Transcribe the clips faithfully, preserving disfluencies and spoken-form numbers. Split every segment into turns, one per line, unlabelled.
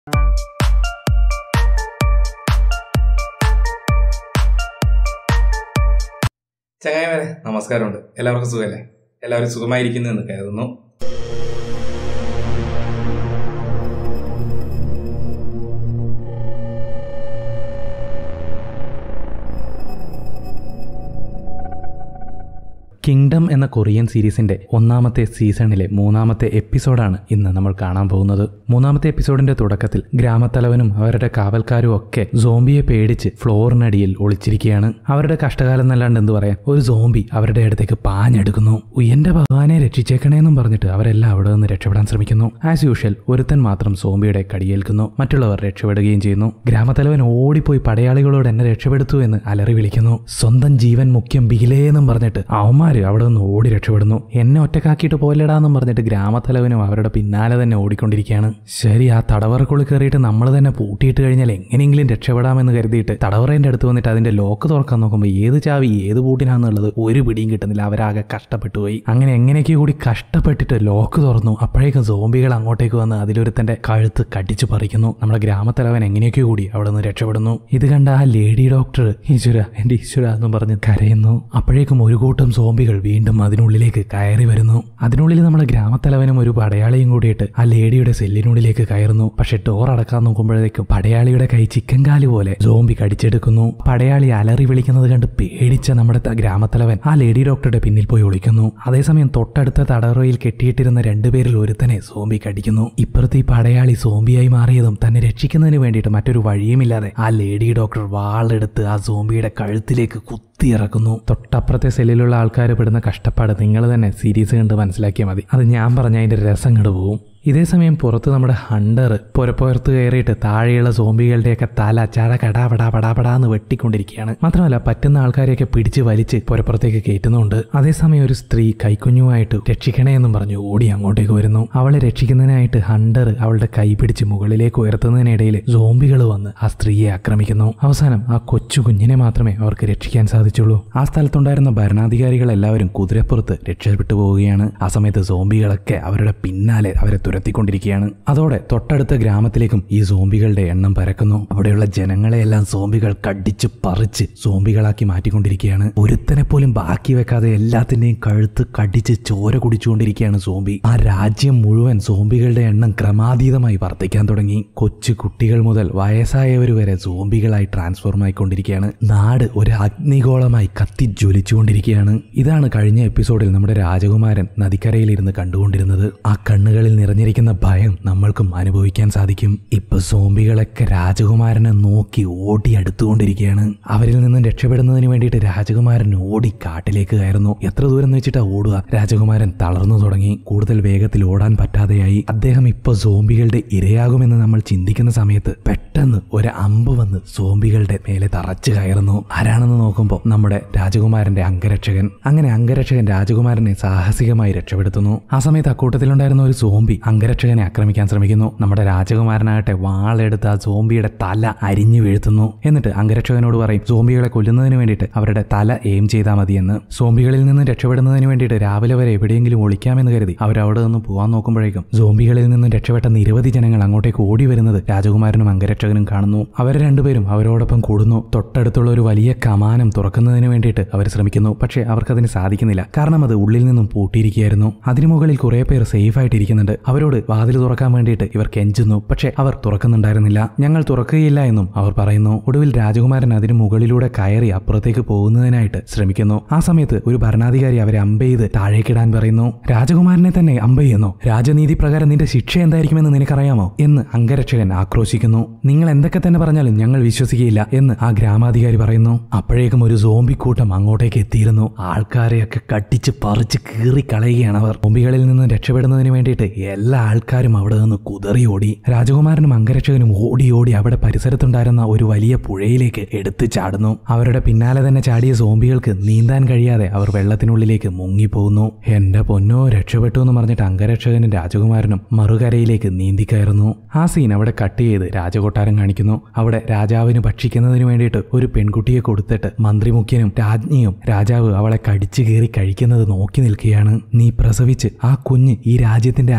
ചങ്ങായിമാരെ നമസ്കാരമുണ്ട്. എല്ലാവർക്കും സുഖമല്ലേ? എല്ലാവരും സുഖമായിരിക്കുന്നു എന്ന് കരുതുന്നു. കിങ്ഡം എന്ന കൊറിയൻ സീരീസിന്റെ ഒന്നാമത്തെ സീസണിലെ മൂന്നാമത്തെ എപ്പിസോഡാണ് ഇന്ന് നമ്മൾ കാണാൻ പോകുന്നത്. മൂന്നാമത്തെ എപ്പിസോഡിന്റെ തുടക്കത്തിൽ ഗ്രാമത്തലവനും അവരുടെ കാവൽക്കാരും ഒക്കെ സോംബിയെ പേടിച്ച് ഫ്ലോറിനടിയിൽ ഒളിച്ചിരിക്കുകയാണ്. അവരുടെ കഷ്ടകാലം എന്നല്ലാണ്ട് എന്ത് പറയാൻ, ഒരു സോംബി അവരുടെ അടുത്തേക്ക് പാഞ്ഞെടുക്കുന്നു. എന്റെ ഭഗവാനെ രക്ഷിച്ചേക്കണേന്നും പറഞ്ഞിട്ട് അവരെല്ലാം അവിടെ നിന്ന് രക്ഷപ്പെടാൻ ശ്രമിക്കുന്നു. ആസ് യൂഷ്വൽ ഒരുത്തൻ മാത്രം സോംബിയുടെ കടിയേൽക്കുന്നു. മറ്റുള്ളവർ രക്ഷപ്പെടുകയും ചെയ്യുന്നു. ഗ്രാമത്തലവൻ ഓടിപ്പോയി പടയാളികളോട് എന്നെ രക്ഷപ്പെടുത്തു എന്ന് അലറി വിളിക്കുന്നു. സ്വന്തം ജീവൻ മുഖ്യം ബിഗിലേന്നും പറഞ്ഞിട്ട് അവന്മാർ അവിടെ നിന്ന് ഓടി രക്ഷപ്പെടുന്നു. എന്നെ ഒറ്റക്കാക്കിയിട്ട് പോലെടാന്നും പറഞ്ഞിട്ട് ഗ്രാമത്തലവനും അവരുടെ പിന്നാലെ തന്നെ ഓടിക്കൊണ്ടിരിക്കുകയാണ്. ശരി, ആ തടവറക്കുള്ളിൽ കയറിയിട്ട് നമ്മൾ തന്നെ പൂട്ടിയിട്ട് കഴിഞ്ഞാൽ എങ്ങനെയെങ്കിലും രക്ഷപ്പെടാമെന്ന് കരുതിയിട്ട് തടവറേന്റെ അടുത്ത് വന്നിട്ട് അതിന്റെ ലോക്ക് തുറക്കാൻ നോക്കുമ്പോൾ ഏത് ചാവി ഏത് പൂട്ടിനാന്നുള്ളത് ഒരു പിടിയും കിട്ടുന്നില്ല. അവരാകെ കഷ്ടപ്പെട്ടു പോയി. അങ്ങനെ എങ്ങനെയൊക്കെ കൂടി കഷ്ടപ്പെട്ടിട്ട് ലോക്ക് തുറന്നു. അപ്പോഴേക്കും സോംബികൾ അങ്ങോട്ടേക്ക് വന്ന് അതിലൊരുത്തന്റെ കഴുത്ത് കടിച്ചു പറിക്കുന്നു. നമ്മുടെ ഗ്രാമത്തലവൻ എങ്ങനെയൊക്കെ കൂടി അവിടെ നിന്ന് രക്ഷപ്പെടുന്നു. ഇത് കണ്ട ആ ലേഡി ഡോക്ടർ ഈശ്വര എന്റെ ഈശ്വര എന്നും പറഞ്ഞ് കരയുന്നു. അപ്പോഴേക്കും ഒരു കൂട്ടം സോംബികൾ വീണ്ടും അതിനുള്ളിലേക്ക് കയറി വരുന്നു. അതിനുള്ളിൽ നമ്മുടെ ഗ്രാമത്തലവനും ഒരു പടയാളിയും കൂടിയിട്ട് ആ ലേഡിയുടെ സെല്ലിനുള്ളിലേക്ക് കയറുന്നു. പക്ഷെ ഡോർ അടക്കാൻ നോക്കുമ്പോഴേക്കും പടയാളിയുടെ കൈ ചിക്കൻ കാല് പോലെ സോംബി കടിച്ചെടുക്കുന്നു. പടയാളി അലറി വിളിക്കുന്നത് കണ്ട് പേടിച്ച നമ്മുടെ ഗ്രാമത്തലവൻ ആ ലേഡി ഡോക്ടറുടെ പിന്നിൽ പോയി ഒളിക്കുന്നു. അതേസമയം തൊട്ടടുത്ത തടവറയിൽ കെട്ടിയിട്ടിരുന്ന രണ്ടുപേരിൽ ഒരുത്തനെ സോംബി കടിക്കുന്നു. ഇപ്പുറത്തെ ഈ പടയാളി സോംബിയായി മാറിയതും തന്നെ രക്ഷിക്കുന്നതിന് വേണ്ടിയിട്ട് മറ്റൊരു വഴിയുമില്ലാതെ ആ ലേഡി ഡോക്ടർ വാളെടുത്ത് ആ സോംബിയുടെ കഴുത്തിലേക്ക് കുത്തിയിറക്കുന്നു. തൊട്ടപ്പുറത്തെ സെല്ലിലുള്ള ആൾക്കാർ പെടുന്ന കഷ്ടപ്പാട് നിങ്ങൾ തന്നെ സീരീസ് കണ്ട് മനസ്സിലാക്കിയാൽ മതി. അത് ഞാൻ പറഞ്ഞ അതിന്റെ രസം കണ്ടു പോകും. ഇതേ സമയം പുറത്ത് നമ്മുടെ ഹണ്ടർ പുരപ്പുറത്ത് കയറിയിട്ട് താഴെയുള്ള സോംബികളുടെയൊക്കെ തല ചട കടാ പടാ പടാ പടാന്ന് വെട്ടിക്കൊണ്ടിരിക്കുകയാണ്. മാത്രമല്ല പറ്റുന്ന ആൾക്കാരെയൊക്കെ പിടിച്ച് വലിച്ച് പുരപ്പുറത്തേക്ക് കയറ്റുന്നുണ്ട്. അതേസമയം ഒരു സ്ത്രീ കൈക്കുഞ്ഞുമായിട്ട് രക്ഷിക്കണേ എന്നും പറഞ്ഞു ഓടി അങ്ങോട്ടേക്ക് വരുന്നു. അവളെ രക്ഷിക്കുന്നതിനായിട്ട് ഹണ്ടർ അവളുടെ കൈ പിടിച്ച് മുകളിലേക്ക് ഉയർത്തുന്നതിനിടയിൽ സോംബികൾ വന്ന് ആ സ്ത്രീയെ ആക്രമിക്കുന്നു. അവസാനം ആ കൊച്ചു കുഞ്ഞിനെ മാത്രമേ അവർക്ക് രക്ഷിക്കാൻ സാധിച്ചുള്ളൂ. ആ സ്ഥലത്തുണ്ടായിരുന്ന ഭരണാധികാരികൾ എല്ലാവരും കുതിരപ്പുറത്ത് രക്ഷപ്പെട്ടു പോവുകയാണ്. ആ സമയത്ത് സോംബികളൊക്കെ അവരുടെ പിന്നാലെ അവരെ തുരത്തിക്കൊണ്ടിരിക്കുകയാണ്. അതോടെ തൊട്ടടുത്ത ഗ്രാമത്തിലേക്കും ഈ സോംബികളുടെ എണ്ണം പരക്കുന്നു. അവിടെയുള്ള ജനങ്ങളെയെല്ലാം സോംബികൾ കടിച്ച് പറിച്ച് സോംബികളാക്കി മാറ്റിക്കൊണ്ടിരിക്കുകയാണ്. ഒരുത്തനെ പോലും ബാക്കി വെക്കാതെ എല്ലാത്തിന്റെയും കഴുത്ത് കടിച്ച് ചോര കുടിച്ചുകൊണ്ടിരിക്കുകയാണ് സോംബി. ആ രാജ്യം മുഴുവൻ സോംബികളുടെ എണ്ണം ക്രമാതീതമായി വർദ്ധിക്കാൻ തുടങ്ങി. കൊച്ചു കുട്ടികൾ മുതൽ വയസ്സായവർ വരെ സോംബികളായി ട്രാൻസ്ഫോർം ആയിക്കൊണ്ടിരിക്കുകയാണ്. നാട് ഒരു അഗ്നിഗോളമായി കത്തി ജ്വലിച്ചുകൊണ്ടിരിക്കുകയാണ്. ഇതാണ് കഴിഞ്ഞ എപ്പിസോഡിൽ നമ്മുടെ രാജകുമാരൻ നദിക്കരയിലിരുന്ന് കണ്ടുകൊണ്ടിരുന്നത്. ആ കണ്ണുകളിൽ നിറഞ്ഞ ിരിക്കുന്ന ഭയം നമ്മൾക്കും അനുഭവിക്കാൻ സാധിക്കും. ഇപ്പൊ സോംബികളൊക്കെ രാജകുമാരനെ നോക്കി ഓടി അടുത്തുകൊണ്ടിരിക്കുകയാണ്. അവരിൽ നിന്നും രക്ഷപ്പെടുന്നതിന് വേണ്ടിയിട്ട് രാജകുമാരൻ ഓടി കാട്ടിലേക്ക് കയറുന്നു. എത്ര ദൂരം എന്ന് വെച്ചിട്ടാ ഓടുക? രാജകുമാരൻ തളർന്നു തുടങ്ങി. കൂടുതൽ വേഗത്തിൽ ഓടാൻ പറ്റാതെയായി. അദ്ദേഹം ഇപ്പൊ സോംബികളുടെ ഇരയാകുമെന്ന് നമ്മൾ ചിന്തിക്കുന്ന സമയത്ത് പെട്ടെന്ന് ഒരു അമ്പ് വന്ന് സോംബികളുടെ മേലെ തറച്ചു കയറുന്നു. ആരാണെന്ന് നോക്കുമ്പോൾ നമ്മുടെ രാജകുമാരന്റെ അംഗരക്ഷകൻ. അങ്ങനെ അംഗരക്ഷകൻ രാജകുമാരനെ സാഹസികമായി രക്ഷപ്പെടുത്തുന്നു. ആ സമയത്ത് അക്കൂട്ടത്തിലുണ്ടായിരുന്ന ഒരു സോംബി അംഗരക്ഷകനെ ആക്രമിക്കാൻ ശ്രമിക്കുന്നു. നമ്മുടെ രാജകുമാരനാകട്ടെ വാളെടുത്ത് ആ സോംബിയുടെ തല അരിഞ്ഞു വീഴ്ത്തുന്നു. എന്നിട്ട് അംഗരക്ഷകനോട് പറയും സോംബികളെ കൊല്ലുന്നതിന് വേണ്ടിയിട്ട് അവരുടെ തല എയിം ചെയ്താൽ മതിയെന്ന്. സോംബികളിൽ നിന്ന് രക്ഷപ്പെടുന്നതിന് വേണ്ടിയിട്ട് രാവിലെ വരെ എവിടെയെങ്കിലും ഒളിക്കാമെന്ന് കരുതി അവരവിടെ നിന്ന് പോകാൻ നോക്കുമ്പോഴേക്കും സോംബികളിൽ നിന്നും രക്ഷപ്പെട്ട നിരവധി ജനങ്ങൾ അങ്ങോട്ടേക്ക് ഓടി വരുന്നത് രാജകുമാരനും അംഗരക്ഷകനും കാണുന്നു. അവർ രണ്ടുപേരും അവരോടൊപ്പം കൂടുന്നു. തൊട്ടടുത്തുള്ള ഒരു വലിയ കമാനം തുറക്കുന്നതിന് വേണ്ടിയിട്ട് അവർ ശ്രമിക്കുന്നു. പക്ഷേ അവർക്കതിന് സാധിക്കുന്നില്ല. കാരണം അത് ഉള്ളിൽ നിന്നും പൂട്ടിയിരിക്കുകയായിരുന്നു. അതിനു മുകളിൽ കുറെ പേർ സേഫ് ആയിട്ടിരിക്കുന്നുണ്ട്. അവരോട് വാതിൽ തുറക്കാൻ വേണ്ടിയിട്ട് ഇവർ കെഞ്ചുന്നു. പക്ഷെ അവർ തുറക്കുന്നുണ്ടായിരുന്നില്ല. ഞങ്ങൾ തുറക്കുകയില്ല എന്നും അവർ പറയുന്നു. ഒടുവിൽ രാജകുമാരൻ അതിന് മുകളിലൂടെ കയറി അപ്പുറത്തേക്ക് പോകുന്നതിനായിട്ട് ശ്രമിക്കുന്നു. ആ സമയത്ത് ഒരു ഭരണാധികാരി അവരെ അമ്പെയ്ത് താഴേക്കിടാൻ പറയുന്നു. രാജകുമാരനെ തന്നെ അമ്പെയ്യുന്നു. രാജനീതി പ്രകാരം നിന്റെ ശിക്ഷ എന്തായിരിക്കുമെന്ന് നിനക്കറിയാമോ എന്ന് അംഗരക്ഷകൻ ആക്രോശിക്കുന്നു. നിങ്ങൾ എന്തൊക്കെ തന്നെ പറഞ്ഞാലും ഞങ്ങൾ വിശ്വസിക്കുകയില്ല എന്ന് ആ ഗ്രാമാധികാരി പറയുന്നു. അപ്പോഴേക്കും ഒരു സോംബി കൂട്ടം അങ്ങോട്ടേക്ക് എത്തിയിരുന്നു. ആൾക്കാരെയൊക്കെ കടിച്ച് പറിച്ച് കീറി കളയുകയാണ് അവർ. സോംബികളിൽ നിന്ന് രക്ഷപ്പെടുന്നതിന് വേണ്ടിയിട്ട് എല്ലാ ആൾക്കാരും അവിടെ നിന്ന് കുതറി ഓടി. രാജകുമാരനും അംഗരക്ഷകനും ഓടി ഓടി അവിടെ പരിസരത്തുണ്ടായിരുന്ന ഒരു വലിയ പുഴയിലേക്ക് എടുത്തു ചാടുന്നു. അവരുടെ പിന്നാലെ തന്നെ ചാടിയ സോംബികൾക്ക് നീന്താൻ കഴിയാതെ അവർ വെള്ളത്തിനുള്ളിലേക്ക് മുങ്ങിപ്പോകുന്നു. എന്റെ പൊന്നോ രക്ഷപ്പെട്ടു എന്ന് പറഞ്ഞിട്ട് അംഗരക്ഷകനും രാജകുമാരനും മറുകരയിലേക്ക് നീന്തിക്കയറുന്നു. ആ സീൻ അവിടെ കട്ട് ചെയ്ത് രാജകൊട്ടാരം കാണിക്കുന്നു. അവിടെ രാജാവിന് ഭക്ഷിക്കുന്നതിന് വേണ്ടിയിട്ട് ഒരു പെൺകുട്ടിയെ കൊടുത്തിട്ട് മന്ത്രിമുഖ്യനും രാജ്ഞിയും രാജാവ് അവളെ കടിച്ചു കീറി കഴിക്കുന്നത് നോക്കി നിൽക്കുകയാണ്. നീ പ്രസവിച്ച് ആ കുഞ്ഞ് ഈ രാജ്യത്തിന്റെ അനന്തരാവകാശ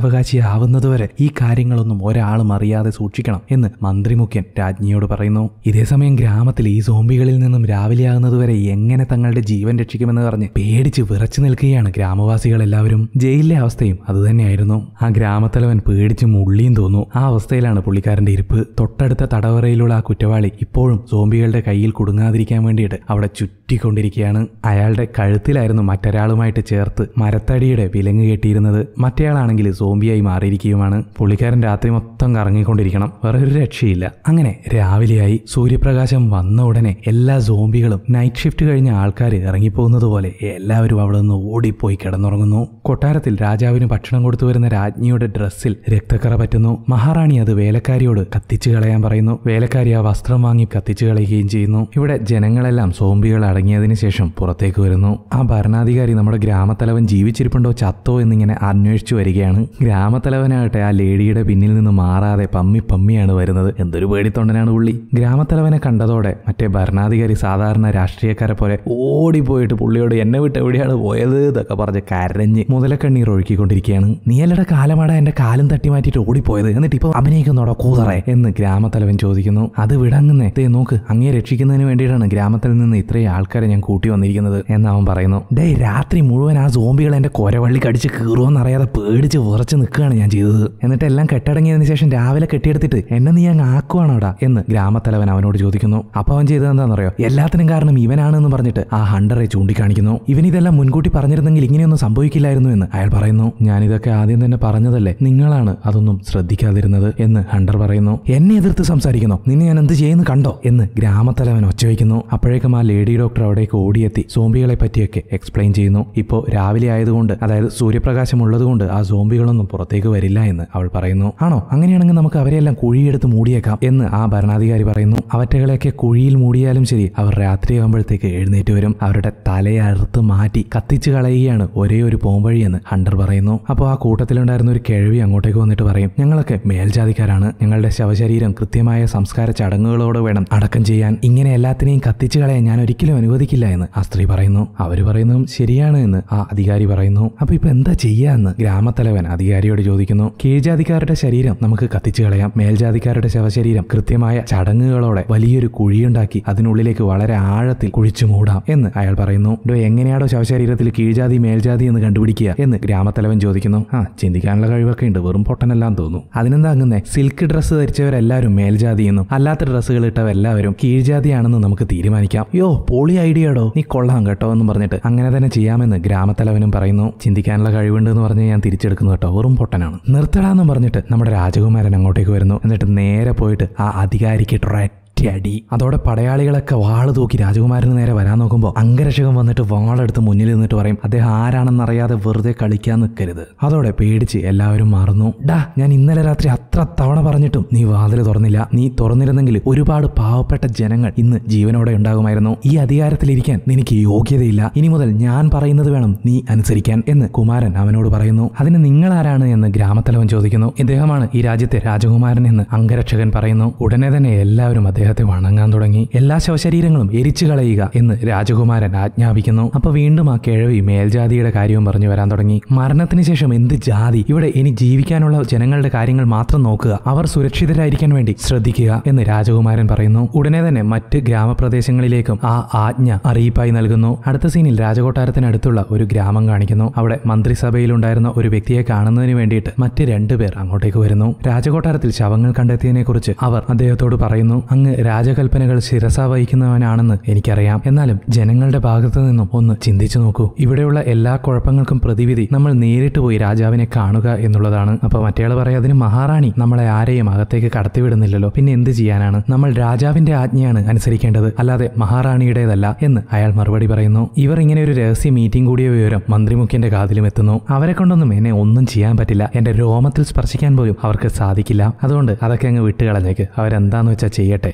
കിരീടാവകാശിയാവുന്നതുവരെ ഈ കാര്യങ്ങളൊന്നും ഒരാളും അറിയാതെ സൂക്ഷിക്കണം എന്ന് മന്ത്രിമുഖ്യൻ രാജ്ഞിയോട് പറയുന്നു. ഇതേസമയം ഗ്രാമത്തിൽ ഈ സോംബികളിൽ നിന്നും രാവിലെയാകുന്നതുവരെ എങ്ങനെ തങ്ങളുടെ ജീവൻ രക്ഷിക്കുമെന്ന് പറഞ്ഞ് പേടിച്ച് വിറച്ചു നിൽക്കുകയാണ് ഗ്രാമവാസികൾ എല്ലാവരും. ജയിലിലെ അവസ്ഥയും അതുതന്നെയായിരുന്നു. ആ ഗ്രാമത്തലവൻ പേടിച്ച് മുള്ളിയും തോന്നു. ആ അവസ്ഥയിലാണ് പുള്ളിക്കാരന്റെ ഇരിപ്പ്. തൊട്ടടുത്ത തടവറയിലുള്ള ആ കുറ്റവാളി ഇപ്പോഴും സോംബികളുടെ കയ്യിൽ കുടുങ്ങാതിരിക്കാൻ വേണ്ടിയിട്ട് അവിടെ ചുറ്റിക്കൊണ്ടിരിക്കുകയാണ്. അയാളുടെ കഴുത്തിലായിരുന്നു മറ്റൊരാളുമായിട്ട് ചേർത്ത് മരത്തടിയുടെ വിലങ്ങ് കെട്ടിയിരുന്നത്. മറ്റേയാളാണെങ്കിൽ സോംബിയായി മാറിയിരിക്കുകയുമാണ്. പുള്ളിക്കാരൻ രാത്രി മൊത്തം കറങ്ങിക്കൊണ്ടിരിക്കണം, വേറെ ഒരു രക്ഷയില്ല. അങ്ങനെ രാവിലെയായി. സൂര്യപ്രകാശം വന്ന ഉടനെ എല്ലാ സോംബികളും നൈറ്റ് ഷിഫ്റ്റ് കഴിഞ്ഞ ആൾക്കാർ ഇറങ്ങിപ്പോകുന്നത് പോലെ എല്ലാവരും അവിടെ നിന്ന് ഓടിപ്പോയി കിടന്നുറങ്ങുന്നു. കൊട്ടാരത്തിൽ രാജാവിന് ഭക്ഷണം കൊടുത്തു വരുന്ന രാജ്ഞിയുടെ ഡ്രസ്സിൽ രക്തക്കറ പറ്റുന്നു. മഹാറാണി അത് വേലക്കാരിയോട് കത്തിച്ചു കളയാൻ പറയുന്നു. വേലക്കാരി ആ വസ്ത്രം വാങ്ങി കത്തിച്ചു കളയുകയും ചെയ്യുന്നു. ഇവിടെ ജനങ്ങളെല്ലാം സോംബികൾ അടങ്ങിയതിനു ശേഷം പുറത്തേക്ക് വരുന്നു. ആ ഭരണാധികാരി നമ്മുടെ ഗ്രാമത്തലവൻ ജീവിച്ചിരിപ്പുണ്ടോ ചത്തോ എന്നിങ്ങനെ അന്വേഷിച്ചു വരികയാണ്. ഗ്രാമത്തലവനാകട്ടെ ആ ലേഡിയുടെ പിന്നിൽ നിന്ന് മാറാതെ പമ്മി പമ്മിയാണ് വരുന്നത്. എന്തൊരു പേടിത്തൊണ്ടനാണ് പുള്ളി. ഗ്രാമത്തലവനെ കണ്ടതോടെ മറ്റേ ഭരണാധികാരി സാധാരണ രാഷ്ട്രീയക്കാരെ പോലെ ഓടിപ്പോയിട്ട് പുള്ളിയോട് എന്നെ വിട്ട് എവിടെയാണ് പോയത് ഇതൊക്കെ പറഞ്ഞ് കരഞ്ഞ് മുതലക്കണ്ണീർ ഒഴുക്കിക്കൊണ്ടിരിക്കുകയാണ്. നീയല്ലയുടെ കാലമാടാ എന്റെ കാലും തട്ടി മാറ്റിയിട്ട് ഓടിപ്പോയത്, എന്നിട്ട് ഇപ്പൊ അഭിനയിക്കുന്നോടോ കൂതറേ എന്ന് ഗ്രാമത്തലവൻ ചോദിക്കുന്നു. അത് വിടങ്ങുന്നേ, ദേ നോക്ക്, അങ്ങേ രക്ഷിക്കുന്നതിന് വേണ്ടിയിട്ടാണ് ഗ്രാമത്തിൽ നിന്ന് ഇത്രയും ആൾക്കാരെ ഞാൻ കൂട്ടി വന്നിരിക്കുന്നത് എന്ന് അവൻ പറയുന്നു. ഡേ രാത്രി മുഴുവൻ ആ സോംബികൾ എന്റെ കൊരവള്ളി കടിച്ച് കീറുമെന്നറിയാതെ പേടിച്ച് വിറച്ച് നിൽക്കുകയാണ് ഞാൻ ചെയ്തത്. എന്നിട്ട് എല്ലാം കെട്ടടങ്ങിയതിനു ശേഷം രാവിലെ കെട്ടിയെടുത്തിട്ട് എന്നെ നീ അങ്ങ് ആക്കുവാണോടാ എന്ന് ഗ്രാമത്തലവൻ അവനോട് ചോദിക്കുന്നു. അപ്പൊ അവൻ ചെയ്തത് എന്താണെന്നറിയോ? എല്ലാത്തിനും കാരണം ഇവനാണെന്ന് പറഞ്ഞിട്ട് ആ ഹണ്ടറെ ചൂണ്ടിക്കാണിക്കുന്നു. ഇവനിതെല്ലാം മുൻകൂട്ടി പറഞ്ഞിരുന്നെങ്കിൽ ഇങ്ങനെയൊന്നും സംഭവിക്കില്ലായിരുന്നു എന്ന് അയാൾ പറയുന്നു. ഞാനിതൊക്കെ ആദ്യം തന്നെ പറഞ്ഞതല്ലേ, നിങ്ങളാണ് അതൊന്നും ശ്രദ്ധിക്കാതിരുന്നത് എന്ന് ഹണ്ടർ പറയുന്നു. എന്നെ എതിർത്ത് സംസാരിക്കുന്നു, നിന്നെ ഞാൻ എന്ത് ചെയ്യുന്നു കണ്ടോ എന്ന് ഗ്രാമത്തലവൻ ഒച്ചവയ്ക്കുന്നു. അപ്പോഴേക്കും ആ ലേഡി ഡോക്ടർ അവിടേക്ക് ഓടിയെത്തി സോംബികളെ പറ്റിയൊക്കെ എക്സ്പ്ലെയിൻ ചെയ്യുന്നു. ഇപ്പോൾ രാവിലെ ആയതുകൊണ്ട്, അതായത് സൂര്യപ്രകാശം ഉള്ളതുകൊണ്ട് ആ സോംബികളൊന്നും പുറത്തേക്ക് വരില്ല എന്ന് അവൾ പറയുന്നു. ആണോ, അങ്ങനെയാണെങ്കിൽ നമുക്ക് അവരെല്ലാം കുഴിയെടുത്ത് മൂടിയേക്കാം എന്ന് ആ ഭരണാധികാരി പറയുന്നു. അവറ്റകളെയൊക്കെ കുഴിയിൽ മൂടിയാലും ശരി, അവർ രാത്രിയാകുമ്പോഴത്തേക്ക് എഴുന്നേറ്റ് വരും. അവരുടെ തലയറുത്ത് മാറ്റി കത്തിച്ചു കളയുകയാണ് ഒരേ ഒരു പോംവഴിയെന്ന് ഹണ്ടർ പറയുന്നു. അപ്പോൾ ആ കൂട്ടത്തിലുണ്ടായിരുന്ന ഒരു കിഴവി അങ്ങോട്ടേക്ക് വന്നിട്ട് പറയും, ഞങ്ങളൊക്കെ മേൽജാതിക്കാരാണ്, ഞങ്ങളുടെ ശവശരീരം കൃത്യമായ സംസ്കാര ചടങ്ങുകളോട് വേണം അടക്കം ചെയ്യാൻ, ഇങ്ങനെ എല്ലാത്തിനെയും കത്തിച്ചു കളയാൻ ഞാൻ ഒരിക്കലും അനുവദിക്കില്ല എന്ന് ആ സ്ത്രീ പറയുന്നു. അവര് പറയുന്നതും ശരിയാണ് എന്ന് ആ അധികാരി പറയുന്നു. അപ്പൊ ഇപ്പൊ എന്താ ചെയ്യാന്ന് ഗ്രാമത്തലവൻ അധികാരിയോട് ചോദിക്കുന്നു. കീഴ്ജാതിക്കാരുടെ ശരീരം നമുക്ക് കത്തിച്ചു കളയാം, മേൽജാതിക്കാരുടെ ശവശരീരം കൃത്യമായ ചടങ്ങുകളോടെ വലിയൊരു കുഴിയുണ്ടാക്കി അതിനുള്ളിലേക്ക് വളരെ ആഴത്തിൽ കുഴിച്ചു മൂടാം എന്ന് അയാൾ പറയുന്നു. ഡോ എങ്ങനെയാണോ ശവശരീരത്തിൽ കീഴ്ജാതി മേൽജാതി എന്ന് കണ്ടുപിടിക്കുക എന്ന് ഗ്രാമത്തലവൻ ചോദിക്കുന്നു. ആ ചിന്തിക്കാനുള്ള കഴിവൊക്കെ ഉണ്ട്, വെറും പൊട്ടനെല്ലാം തോന്നുന്നു. അതിനെന്താ അങ്ങനെ? സിൽക്ക് ഡ്രസ്സ് ധരിച്ചവരെല്ലാവരും മേൽജാതി എന്നും അല്ലാത്ത ഡ്രസ്സുകൾ ഇട്ടവരെല്ലാവരും കീഴ്ജാതിയാണെന്ന് നമുക്ക് തീരുമാനിക്കാം. യോ പോളി ഐഡിയടോ, നീ കൊള്ളാം കേട്ടോ എന്ന് പറഞ്ഞിട്ട് അങ്ങനെ തന്നെ ചെയ്യാമെന്ന് ഗ്രാമത്തലവനും പറയുന്നു. ചിന്തിക്കാനുള്ള കഴിവുണ്ട് എന്ന് പറഞ്ഞ് ഞാൻ തിരിച്ചെടുക്കുന്നു കേട്ടോ, വെറും പൊട്ടനാണ്. നിർത്തടാന്ന് പറഞ്ഞിട്ട് നമ്മുടെ രാജകുമാരൻ അങ്ങോട്ടേക്ക് വരുന്നു. എന്നിട്ട് നേരെ പോയിട്ട് ആ അധികാരിക്ക് ട്രൈ അടി. അതോടെ പടയാളികളൊക്കെ വാള് തൂക്കി രാജകുമാരന് നേരെ വരാൻ നോക്കുമ്പോൾ അംഗരക്ഷകൻ വന്നിട്ട് വാളെടുത്ത് മുന്നിൽ നിന്നിട്ട് പറയും, അദ്ദേഹം ആരാണെന്നറിയാതെ വെറുതെ കളിക്കാൻ നിൽക്കരുത്. അതോടെ പേടിച്ച് എല്ലാവരും മാറുന്നു. ഡാ, ഞാൻ ഇന്നലെ രാത്രി അത്ര തവണ പറഞ്ഞിട്ടും നീ വാതിൽ തുറന്നില്ല. നീ തുറന്നിരുന്നെങ്കിൽ ഒരുപാട് പാവപ്പെട്ട ജനങ്ങൾ ഇന്ന് ജീവനോടെ ഉണ്ടാകുമായിരുന്നു. ഈ അധികാരത്തിലിരിക്കാൻ നിനക്ക് യോഗ്യതയില്ല. ഇനി മുതൽ ഞാൻ പറയുന്നത് വേണം നീ അനുസരിക്കാൻ എന്ന് കുമാരൻ അവനോട് പറയുന്നു. അതിന് നിങ്ങൾ ആരാണ് എന്ന് ഗ്രാമത്തലവൻ ചോദിക്കുന്നു. ഇദ്ദേഹമാണ് ഈ രാജ്യത്തെ രാജകുമാരൻ എന്ന് അംഗരക്ഷകൻ പറയുന്നു. ഉടനെ തന്നെ എല്ലാവരും അദ്ദേഹത്തെ വണങ്ങാൻ തുടങ്ങി. എല്ലാ ശവശരീരങ്ങളും എരിച്ചു കളയുക എന്ന് രാജകുമാരൻ ആജ്ഞാപിക്കുന്നു. അപ്പൊ വീണ്ടും ആ കിഴവി മേൽജാതിയുടെ കാര്യവും പറഞ്ഞു വരാൻ തുടങ്ങി. മരണത്തിന് ശേഷം എന്ത് ജാതി? ഇവിടെ ഇനി ജീവിക്കാനുള്ള ജനങ്ങളുടെ കാര്യങ്ങൾ മാത്രം നോക്കുക, അവർ സുരക്ഷിതരായിരിക്കാൻ വേണ്ടി ശ്രദ്ധിക്കുക എന്ന് രാജകുമാരൻ പറയുന്നു. ഉടനെ തന്നെ മറ്റ് ഗ്രാമപ്രദേശങ്ങളിലേക്കും ആ ആജ്ഞ അറിയിപ്പായി നൽകുന്നു. അടുത്ത സീനിൽ രാജകൊട്ടാരത്തിനടുത്തുള്ള ഒരു ഗ്രാമം കാണിക്കുന്നു. അവിടെ മന്ത്രിസഭയിലുണ്ടായിരുന്ന ഒരു വ്യക്തിയെ കാണുന്നതിന് വേണ്ടിയിട്ട് മറ്റ് രണ്ടുപേർ അങ്ങോട്ടേക്ക് വരുന്നു. രാജകൊട്ടാരത്തിൽ ശവങ്ങൾ കണ്ടെത്തിയതിനെ കുറിച്ച് അവർ അദ്ദേഹത്തോട് പറയുന്നു. അങ്ങ് രാജകൽപ്പനകൾ ശിരസ വഹിക്കുന്നവനാണെന്ന് എനിക്കറിയാം, എന്നാലും ജനങ്ങളുടെ ഭാഗത്തു നിന്നും ഒന്ന് ചിന്തിച്ചു നോക്കൂ. ഇവിടെയുള്ള എല്ലാ കുഴപ്പങ്ങൾക്കും പ്രതിവിധി നമ്മൾ നേരിട്ട് പോയി രാജാവിനെ കാണുക എന്നുള്ളതാണ്. അപ്പൊ മറ്റേയാൾ പറയാം, അതിന് മഹാറാണി നമ്മളെ ആരെയും അകത്തേക്ക് കടത്തിവിടുന്നില്ലല്ലോ, പിന്നെ എന്ത് ചെയ്യാനാണ്? നമ്മൾ രാജാവിന്റെ ആജ്ഞയാണ് അനുസരിക്കേണ്ടത്, അല്ലാതെ മഹാറാണിയുടേതല്ല എന്ന് അയാൾ മറുപടി പറയുന്നു. ഇവർ ഇങ്ങനെ ഒരു രഹസ്യ മീറ്റിംഗ് കൂടിയ വിവരം മന്ത്രിമുഖ്യന്റെ കാതിലും എത്തുന്നു. അവരെ കൊണ്ടൊന്നും എന്നെ ഒന്നും ചെയ്യാൻ പറ്റില്ല, എന്റെ രോമത്തിൽ സ്പർശിക്കാൻ പോലും അവർക്ക് സാധിക്കില്ല. അതുകൊണ്ട് അതൊക്കെ അങ്ങ് വിട്ടുകളഞ്ഞേക്ക്, അവരെന്താന്ന് വെച്ചാൽ ചെയ്യട്ടെ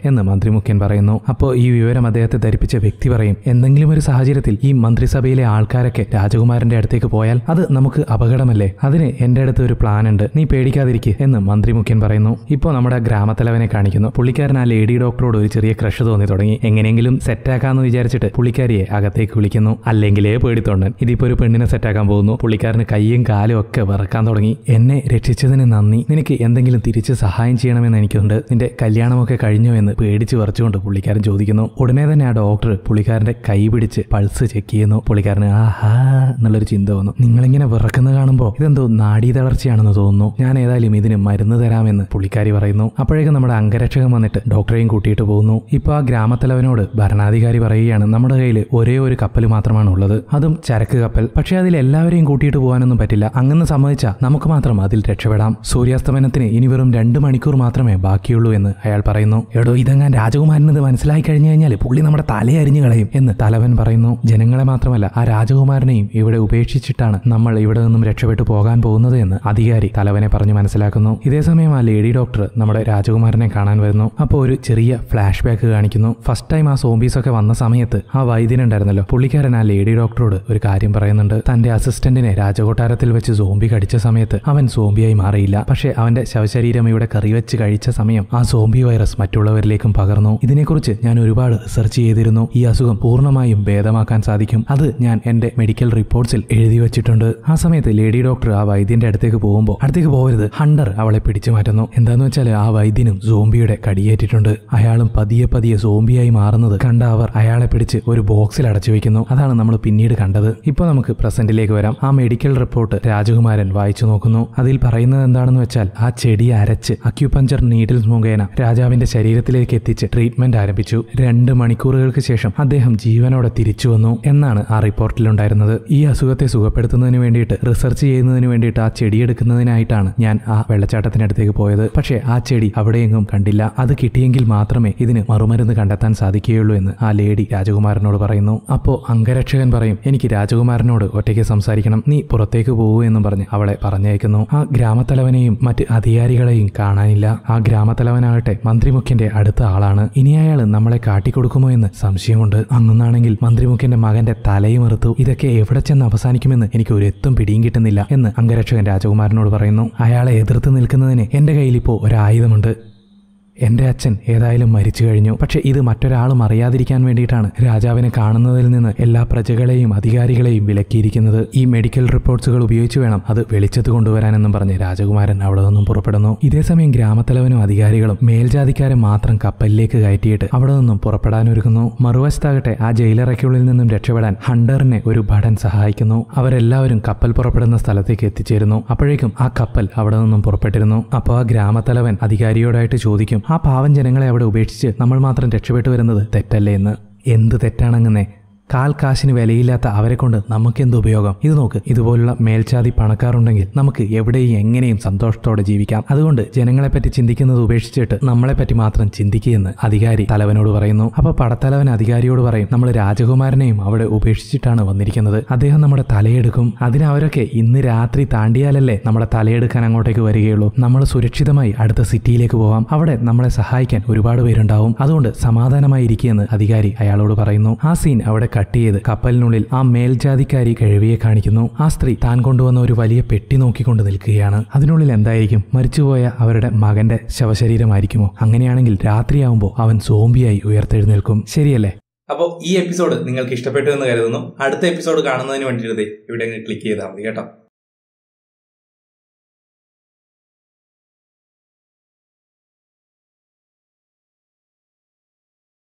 എന്ന് മന്ത്രി മുഖ്യൻ പറയുന്നു. അപ്പോൾ ഈ വിവരം അദ്ദേഹത്തെ ധരിപ്പിച്ച വ്യക്തി പറയും, എന്തെങ്കിലും ഒരു സാഹചര്യത്തിൽ ഈ മന്ത്രിസഭയിലെ ആൾക്കാരൊക്കെ രാജകുമാരന്റെ അടുത്തേക്ക് പോയാൽ അത് നമുക്ക് അപകടമല്ലേ, അതിന് എന്റെ അടുത്ത് ഒരു പ്ലാൻ ഉണ്ട്, നീ പേടിക്കാതിരിക്കുക എന്ന് മന്ത്രി മുഖ്യൻ പറയുന്നു. ഇപ്പോൾ നമ്മുടെ ഗ്രാമത്തലവനെ കാണിക്കുന്നു. പുള്ളിക്കാരൻ ആ ലേഡി ഡോക്ടറോട് ഒരു ചെറിയ ക്രഷ് തോന്നി തുടങ്ങി. എങ്ങനെയെങ്കിലും സെറ്റാക്കാന്ന് വിചാരിച്ചിട്ട് പുള്ളിക്കാരിയെ അകത്തേക്ക് വിളിക്കുന്നു. അല്ലെങ്കിലേ പേടിത്തോണ്ടൻ, ഇതിപ്പോ ഒരു പെണ്ണിനെ സെറ്റാക്കാൻ പോകുന്നു. പുള്ളിക്കാരന് കൈയും കാലും ഒക്കെ വിറക്കാൻ തുടങ്ങി. എന്നെ രക്ഷിച്ചതിന് നന്ദി, നിനക്ക് എന്തെങ്കിലും തിരിച്ച് സഹായം ചെയ്യണമെന്ന് എനിക്കുണ്ട്, നിന്റെ കല്യാണമൊക്കെ കഴിഞ്ഞോ എന്ന് പേടിച്ച് വിറച്ചുകൊണ്ട് പുള്ളിക്കാരൻ ചോദിക്കുന്നു. ഉടനെ തന്നെ ആ ഡോക്ടർ പുള്ളിക്കാരന്റെ കൈ പിടിച്ച് പൾസ് ചെക്ക് ചെയ്യുന്നു. പുള്ളിക്കാരന് ആഹാ എന്നുള്ളൊരു ചിന്ത വന്നു. നിങ്ങളിങ്ങനെ വിറക്കുന്ന കാണുമ്പോൾ ഇതെന്തോ നാഡീ തളർച്ചയാണെന്ന് തോന്നുന്നു, ഞാൻ ഏതായാലും ഇതിന് മരുന്ന് തരാമെന്ന് പുള്ളിക്കാരി പറയുന്നു. അപ്പോഴേക്കും നമ്മുടെ അംഗരക്ഷകൻ വന്നിട്ട് ഡോക്ടറെയും കൂട്ടിയിട്ട് പോകുന്നു. ഇപ്പൊ ആ ഗ്രാമത്തലവനോട് ഭരണാധികാരി പറയുകയാണ്, നമ്മുടെ കയ്യിൽ ഒരേ ഒരു കപ്പൽ മാത്രമാണ് ഉള്ളത്, അതും ചരക്ക് കപ്പൽ. പക്ഷെ അതിൽ എല്ലാവരെയും കൂട്ടിയിട്ട് പോകാനൊന്നും പറ്റില്ല, അങ്ങനെ സമ്മതിച്ചാൽ നമുക്ക് മാത്രം അതിൽ രക്ഷപ്പെടാം. സൂര്യാസ്തമനത്തിന് ഇനി വെറും രണ്ട് മണിക്കൂർ മാത്രമേ ബാക്കിയുള്ളൂ എന്ന് അയാൾ പറയുന്നു. എടോ, ഇതെങ്ങാൻ രാജകുമാരനത് മനസ്സിലായി കഴിഞ്ഞു കഴിഞ്ഞാൽ പുള്ളി നമ്മുടെ തലയരിഞ്ഞു കളയും എന്ന് തലവൻ പറയുന്നു. ജനങ്ങളെ മാത്രമല്ല ആ രാജകുമാരനെയും ഇവിടെ ഉപേക്ഷിച്ചിട്ടാണ് നമ്മൾ ഇവിടെ നിന്നും രക്ഷപ്പെട്ടു പോകാൻ പോകുന്നത് എന്ന് അധികാരി തലവനെ പറഞ്ഞു മനസ്സിലാക്കുന്നു. ഇതേസമയം ആ ലേഡി ഡോക്ടർ നമ്മുടെ രാജകുമാരനെ കാണാൻ വരുന്നു. അപ്പോൾ ഒരു ചെറിയ ഫ്ലാഷ് ബാക്ക് കാണിക്കുന്നു. ഫസ്റ്റ് ടൈം ആ സോംബീസ് ഒക്കെ വന്ന സമയത്ത് ആ വൈദ്യൻ ഉണ്ടായിരുന്നല്ലോ, പുള്ളിക്കാരൻ ആ ലേഡി ഡോക്ടറോട് ഒരു കാര്യം പറയുന്നുണ്ട്. തന്റെ അസിസ്റ്റന്റിനെ രാജകൊട്ടാരത്തിൽ വെച്ച് സോംബി കടിച്ച സമയത്ത് അവൻ സോംബിയായി മാറിയില്ല, പക്ഷേ അവന്റെ ശവശരീരം ഇവിടെ കറിവെച്ച് കഴിച്ച സമയം ആ സോംബി വൈറസ് മറ്റുള്ളവരിലേക്കും പകർന്നു. ഇതിനെക്കുറിച്ച് ഞാൻ ഒരുപാട് റിസർച്ച് ചെയ്തിരുന്നു. ഈ അസുഖം പൂർണ്ണമായും ഭേദമാക്കാൻ സാധിക്കും, അത് ഞാൻ എന്റെ മെഡിക്കൽ റിപ്പോർട്ട്സിൽ എഴുതി വെച്ചിട്ടുണ്ട്. ആ സമയത്ത് ലേഡി ഡോക്ടർ ആ വൈദ്യന്റെ അടുത്തേക്ക് പോകുമ്പോൾ അടുത്തേക്ക് പോകരുത്, ഹണ്ടർ അവളെ പിടിച്ചു മാറ്റുന്നു. എന്താന്ന് വെച്ചാൽ ആ വൈദ്യനും സോംബിയുടെ കടിയേറ്റിട്ടുണ്ട്. അയാളും പതിയെ പതിയെ സോംബിയായി മാറുന്നത് കണ്ട അവർ അയാളെ പിടിച്ച് ഒരു ബോക്സിൽ അടച്ചു വെക്കുന്നു. അതാണ് നമ്മൾ പിന്നീട് കണ്ടത്. ഇപ്പോൾ നമുക്ക് പ്രസന്റിലേക്ക് വരാം. ആ മെഡിക്കൽ റിപ്പോർട്ട് രാജകുമാരൻ വായിച്ചു നോക്കുന്നു. അതിൽ പറയുന്നത് എന്താണെന്ന് വെച്ചാൽ ആ ചെടി അരച്ച് അക്യുപഞ്ചർ നീഡിൽസ് മുഖേന രാജാവിന്റെ ശരീരത്തിലേക്ക് എത്തിച്ച് ട്രീറ്റ്മെന്റ് ആരംഭിച്ചു. രണ്ട് മണിക്കൂറുകൾക്ക് ശേഷം അദ്ദേഹം ജീവനോടെ തിരിച്ചു വന്നു എന്നാണ് ആ റിപ്പോർട്ടിലുണ്ടായിരുന്നത്. ഈ അസുഖത്തെ സുഖപ്പെടുത്തുന്നതിന് വേണ്ടിയിട്ട് റിസർച്ച് ചെയ്യുന്നതിന് വേണ്ടിയിട്ട് ആ ചെടി എടുക്കുന്നതിനായിട്ടാണ് ഞാൻ ആ വെള്ളച്ചാട്ടത്തിനടുത്തേക്ക് പോയത്. പക്ഷേ ആ ചെടി അവിടെയെങ്ങും കണ്ടില്ല. അത് കിട്ടിയെങ്കിൽ മാത്രമേ ഇതിന് മറുമരുന്ന് കണ്ടെത്താൻ സാധിക്കുകയുള്ളൂ എന്ന് ആ ലേഡി രാജകുമാരനോട് പറയുന്നു. അപ്പോൾ അംഗരക്ഷകൻ പറയും, എനിക്ക് രാജകുമാരനോട് ഒറ്റയ്ക്ക് സംസാരിക്കണം, നീ പുറത്തേക്ക് പോകൂ എന്നും പറഞ്ഞ് അവളെ പറഞ്ഞയക്കുന്നു. ആ ഗ്രാമത്തലവനെയും മറ്റ് അധികാരികളെയും കാണാനില്ല. ആ ഗ്രാമത്തലവനാകട്ടെ മന്ത്രിമുഖ്യന്റെ അടുത്ത ആളാണ്. ഇനി അയാൾ നമ്മളെ കാട്ടിക്കൊടുക്കുമോ എന്ന് സംശയമുണ്ട്. അങ്ങൊന്നാണെങ്കിൽ മന്ത്രിമുഖ്യന്റെ മകന്റെ തലയും എറുത്തു. ഇതൊക്കെ എവിടെ ചെന്ന് അവസാനിക്കുമെന്ന് എനിക്ക് ഒരെത്തും പിടിയും കിട്ടുന്നില്ല എന്ന് അംഗരക്ഷകൻ രാജകുമാരനോട് പറയുന്നു. അയാളെ എതിർത്ത് നിൽക്കുന്നതിന് എന്റെ കയ്യിലിപ്പോ ഒരായുധമുണ്ട്. എന്റെ അച്ഛൻ ഏതായാലും മരിച്ചു കഴിഞ്ഞു, പക്ഷെ ഇത് മറ്റൊരാളും അറിയാതിരിക്കാൻ വേണ്ടിയിട്ടാണ് രാജാവിനെ കാണുന്നതിൽ നിന്ന് എല്ലാ പ്രജകളെയും അധികാരികളെയും വിലക്കിയിരിക്കുന്നത്. ഈ മെഡിക്കൽ റിപ്പോർട്ട്സുകൾ ഉപയോഗിച്ച് വേണം അത് വെളിച്ചത്ത് കൊണ്ടുവരാനെന്നും പറഞ്ഞ് രാജകുമാരൻ അവിടെ നിന്നും പുറപ്പെടുന്നു. ഇതേസമയം ഗ്രാമത്തലവനും അധികാരികളും മേൽജാതിക്കാരെ മാത്രം കപ്പലിലേക്ക് കയറ്റിയിട്ട് അവിടെ നിന്നും പുറപ്പെടാനൊരുങ്ങുന്നു. മറുവശത്താകട്ടെ ആ ജയിലറയ്ക്കുള്ളിൽ നിന്നും രക്ഷപ്പെടാൻ ഹണ്ടറിനെ ഒരു ഭടൻ സഹായിക്കുന്നു. അവരെല്ലാവരും കപ്പൽ പുറപ്പെടുന്ന സ്ഥലത്തേക്ക് എത്തിച്ചേരുന്നു. അപ്പോഴേക്കും ആ കപ്പൽ അവിടെ നിന്നും പുറപ്പെട്ടിരുന്നു. അപ്പോൾ ആ ഗ്രാമത്തലവൻ അധികാരിയോടായിട്ട് ചോദിക്കും, ആ പാവം ജനങ്ങളെ അവിടെ ഉപേക്ഷിച്ച് നമ്മൾ മാത്രം രക്ഷപ്പെട്ടു വരുന്നത് തെറ്റല്ലേ എന്ന്. എന്ത് തെറ്റാണങ്ങനെ? കാൽ കാശിന് വിലയില്ലാത്ത അവരെ കൊണ്ട് നമുക്കെന്ത് ഉപയോഗം? ഇത് നോക്ക്, ഇതുപോലുള്ള മേൽജാതി പണക്കാരുണ്ടെങ്കിൽ നമുക്ക് എവിടെയും എങ്ങനെയും സന്തോഷത്തോടെ ജീവിക്കാം. അതുകൊണ്ട് ജനങ്ങളെപ്പറ്റി ചിന്തിക്കുന്നത് ഉപേക്ഷിച്ചിട്ട് നമ്മളെപ്പറ്റി മാത്രം ചിന്തിക്കുകയെന്ന് അധികാരി തലവനോട് പറയുന്നു. അപ്പൊ പടത്തലവൻ അധികാരിയോട് പറയും, നമ്മൾ രാജകുമാരനെയും അവിടെ ഉപേക്ഷിച്ചിട്ടാണ് വന്നിരിക്കുന്നത്, അദ്ദേഹം നമ്മുടെ തലയെടുക്കും. അതിന് അവരൊക്കെ ഇന്ന് രാത്രി താണ്ടിയാലല്ലേ നമ്മുടെ തലയെടുക്കാൻ അങ്ങോട്ടേക്ക് വരികയുള്ളൂ. നമ്മൾ സുരക്ഷിതമായി അടുത്ത സിറ്റിയിലേക്ക് പോവാം, അവിടെ നമ്മളെ സഹായിക്കാൻ ഒരുപാട് പേരുണ്ടാവും, അതുകൊണ്ട് സമാധാനമായി ഇരിക്കുകയെന്ന് അധികാരി അയാളോട് പറയുന്നു. ആ സീൻ അവിടെ കട്ട് ചെയ്ത് കപ്പലിനുള്ളിൽ ആ മേൽജാതിക്കാരി കഴിവിയെ കാണിക്കുന്നു. ആ സ്ത്രീ താൻ കൊണ്ടുവന്ന ഒരു വലിയ പെട്ടി നോക്കിക്കൊണ്ട് നിൽക്കുകയാണ്. അതിനുള്ളിൽ എന്തായിരിക്കും? മരിച്ചുപോയ അവരുടെ മകന്റെ ശവശരീരമായിരിക്കുമോ? അങ്ങനെയാണെങ്കിൽ രാത്രിയാവുമ്പോൾ അവൻ സോംബിയായി ഉയർത്തെഴുന്നേൽക്കും. ശരിയല്ലേ?
അപ്പോൾ ഈ എപ്പിസോഡ് നിങ്ങൾക്ക് ഇഷ്ടപ്പെട്ടു എന്ന് കരുതുന്നു. അടുത്ത എപ്പിസോഡ് കാണുന്നതിന് വേണ്ടിയിട്ട് ഇവിടെ ക്ലിക്ക് ചെയ്താൽ മതി കേട്ടോ.